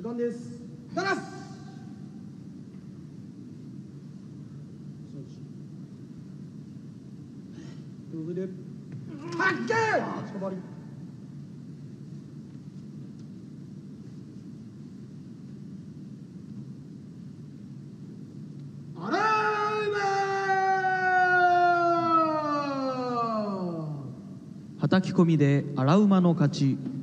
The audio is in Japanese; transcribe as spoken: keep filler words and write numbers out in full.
間です。ダラス。上で。はっけー。つかまり。あらーまー。 はたき込みで荒馬の勝ち。